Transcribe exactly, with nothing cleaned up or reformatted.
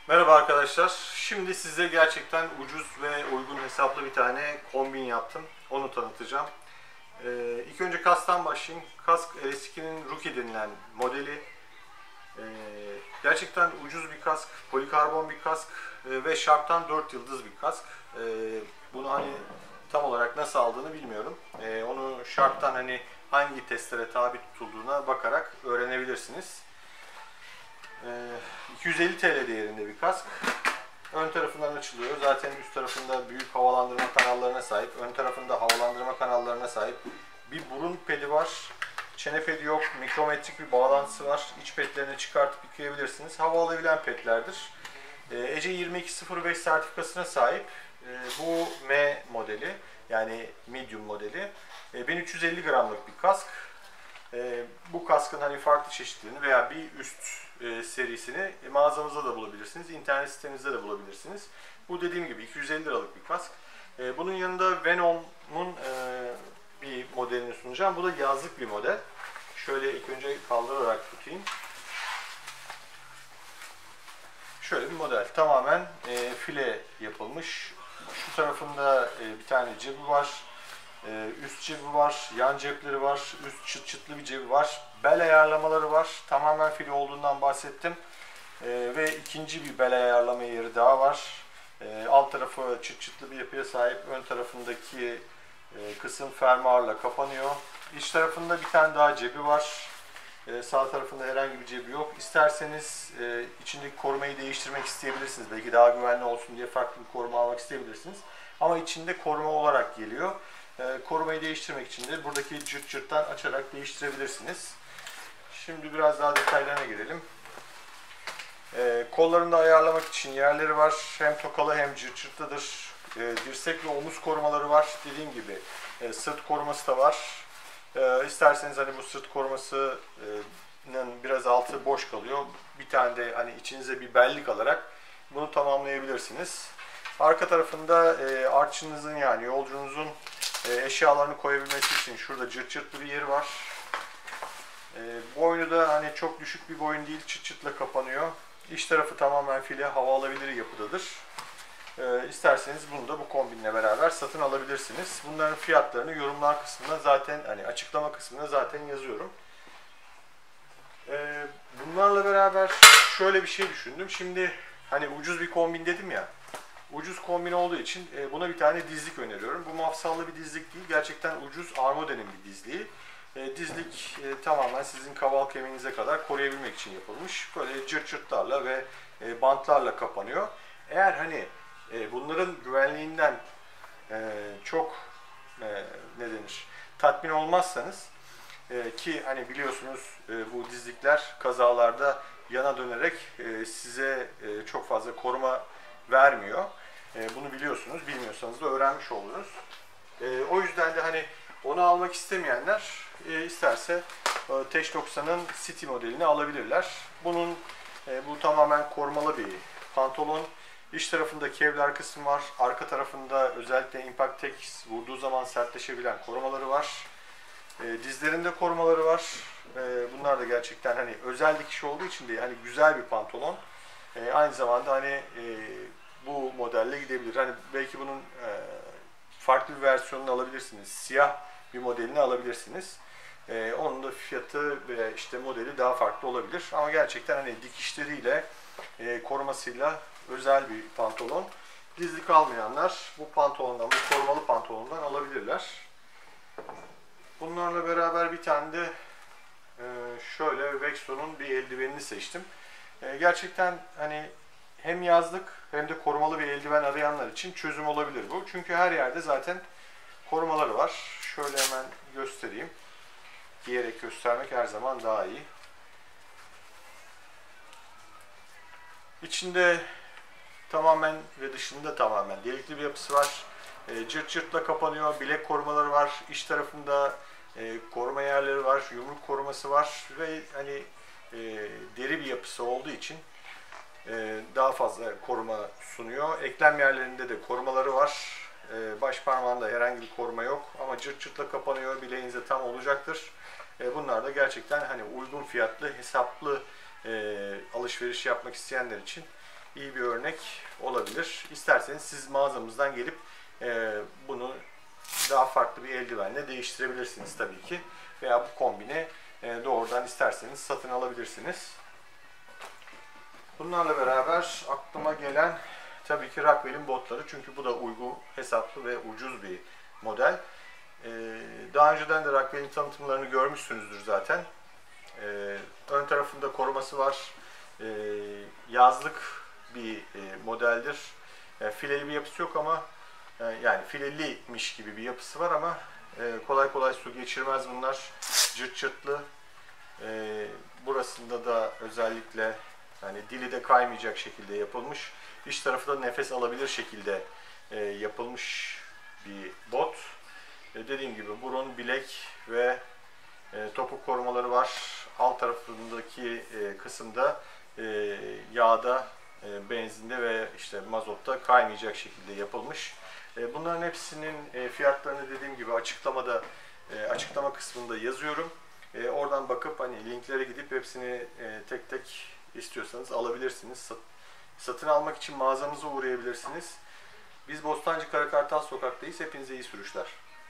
Merhaba arkadaşlar. Şimdi size gerçekten ucuz ve uygun hesaplı bir tane kombin yaptım. Onu tanıtacağım. Ee, ilk önce kasktan başlayayım. Kask L S iki'nin Rookie denilen modeli. Ee, gerçekten ucuz bir kask, polikarbon bir kask e, ve Sharp'tan dört yıldız bir kask. Ee, bunu hani tam olarak nasıl aldığını bilmiyorum. Ee, onu Sharp'tan hani hangi testlere tabi tutulduğuna bakarak öğrenebilirsiniz. Ee, iki yüz elli T L değerinde bir kask. Ön tarafından açılıyor. Zaten üst tarafında büyük havalandırma kanallarına sahip. Ön tarafında havalandırma kanallarına sahip. Bir burun pedi var. Çene pedi yok. Mikrometrik bir bağlantısı var. İç petlerini çıkartıp yıkayabilirsiniz. Hava alabilen petlerdir. Ee, E C yirmi iki sıfır beş sertifikasına sahip. Ee, bu M modeli. Yani medium modeli. Ee, bin üç yüz elli gramlık bir kask. E, bu kaskın hani farklı çeşitlerini veya bir üst e, serisini e, mağazamızda da bulabilirsiniz, internet sitemizde de bulabilirsiniz. Bu dediğim gibi iki yüz elli liralık bir kask. E, bunun yanında Venom'un e, bir modelini sunacağım. Bu da yazlık bir model. Şöyle ilk önce kaldırarak tutayım. Şöyle bir model. Tamamen e, file yapılmış. Şu tarafında e, bir tane cebi var. Ee, üst cebi var, yan cepleri var, üst çıt çıtlı bir cebi var. Bel ayarlamaları var. Tamamen file olduğundan bahsettim. Ee, ve ikinci bir bel ayarlama yeri daha var. Ee, alt tarafı çıt çıtlı bir yapıya sahip. Ön tarafındaki e, kısım fermuarla kapanıyor. İç tarafında bir tane daha cebi var. Ee, sağ tarafında herhangi bir cebi yok. İsterseniz e, içindeki korumayı değiştirmek isteyebilirsiniz. Belki daha güvenli olsun diye farklı bir koruma almak isteyebilirsiniz. Ama içinde koruma olarak geliyor. Korumayı değiştirmek için de buradaki cırt cırttan açarak değiştirebilirsiniz. Şimdi biraz daha detaylarına girelim. E, kollarını da ayarlamak için yerleri var. Hem tokalı hem cırt cırtlıdır. E, dirsek ve omuz korumaları var. Dediğim gibi e, sırt koruması da var. E, isterseniz hani bu sırt korumasının biraz altı boş kalıyor. Bir tane de hani içinize bir bellik alarak bunu tamamlayabilirsiniz. Arka tarafında e, arçınızın yani yolcunuzun e, eşyalarını koyabilmesi için şurada cırt cırtlı bir yeri var. E, boynu da hani çok düşük bir boyun değil, çıt çıtla kapanıyor. İç tarafı tamamen file, hava alabilir yapıdadır. E, isterseniz bunu da bu kombinle beraber satın alabilirsiniz. Bunların fiyatlarını yorumlar kısmında zaten hani açıklama kısmında zaten yazıyorum. E, bunlarla beraber şöyle bir şey düşündüm. Şimdi hani ucuz bir kombin dedim ya. Ucuz kombin olduğu için buna bir tane dizlik öneriyorum. Bu mafsallı bir dizlik değil. Gerçekten ucuz Armode'nin bir dizliği. Dizlik tamamen sizin kaval kemiğinize kadar koruyabilmek için yapılmış. Böyle cırt cırtlarla ve bantlarla kapanıyor. Eğer hani bunların güvenliğinden çok ne denir tatmin olmazsanız ki hani biliyorsunuz bu dizlikler kazalarda yana dönerek size çok fazla koruma vermiyor. E, bunu biliyorsunuz. Bilmiyorsanız da öğrenmiş oluruz. E, o yüzden de hani onu almak istemeyenler e, isterse e, Teş doksanın City modelini alabilirler. Bunun e, bu tamamen korumalı bir pantolon. İç tarafında kevlar kısmı var. Arka tarafında özellikle Impact Tex vurduğu zaman sertleşebilen korumaları var. E, dizlerinde korumaları var. E, bunlar da gerçekten hani özel dikiş olduğu için de hani güzel bir pantolon. E, aynı zamanda hani e, bu modelle gidebilir. Hani belki bunun e, farklı bir versiyonunu alabilirsiniz. Siyah bir modelini alabilirsiniz. E, onun da fiyatı ve işte modeli daha farklı olabilir. Ama gerçekten hani dikişleriyle, e, korumasıyla özel bir pantolon. Dizlik almayanlar bu pantolondan, bu korumalı pantolondan alabilirler. Bunlarla beraber bir tane de e, şöyle Vexon'un bir eldivenini seçtim. E, gerçekten hani hem yazlık hem de korumalı bir eldiven arayanlar için çözüm olabilir bu. Çünkü her yerde zaten korumaları var. Şöyle hemen göstereyim. Giyerek göstermek her zaman daha iyi. İçinde tamamen ve dışında tamamen delikli bir yapısı var. E, cırt cırtla kapanıyor. Bilek korumaları var. İç tarafında e, koruma yerleri var. Yumruk koruması var. Ve hani e, deri bir yapısı olduğu için daha fazla koruma sunuyor. Eklem yerlerinde de korumaları var. Baş parmağında herhangi bir koruma yok ama cırt cırtla kapanıyor. Bileğinize tam olacaktır. Bunlar da gerçekten hani uygun fiyatlı, hesaplı alışveriş yapmak isteyenler için iyi bir örnek olabilir. İsterseniz siz mağazamızdan gelip e, bunu daha farklı bir eldivenle değiştirebilirsiniz tabii ki. Veya bu kombini e, doğrudan isterseniz satın alabilirsiniz. Bunlarla beraber aklıma gelen tabii ki Rockwell'in botları. Çünkü bu da uygun, hesaplı ve ucuz bir model. E, daha önceden de Rockwell'in tanıtımlarını görmüşsünüzdür zaten. E, ön tarafında koruması var. E, yazlık bir e, modeldir. E, fileli bir yapısı yok ama e, yani fileliymiş gibi bir yapısı var ama e, kolay kolay su geçirmez bunlar. Cırt cırtlı. E, burasında da özellikle yani dili de kaymayacak şekilde yapılmış. İç tarafı da nefes alabilir şekilde e, yapılmış bir bot. E, dediğim gibi burun, bilek ve e, topuk korumaları var. Alt tarafındaki e, kısımda e, yağda, e, benzinde ve işte mazotta kaymayacak şekilde yapılmış. E, bunların hepsinin e, fiyatlarını dediğim gibi açıklamada e, açıklama kısmında yazıyorum. E, oradan bakıp hani linklere gidip hepsini e, tek tek istiyorsanız alabilirsiniz. Sat, satın almak için mağazamıza uğrayabilirsiniz. Biz Bostancı Karakartal Sokak'tayız. Hepinize iyi sürüşler.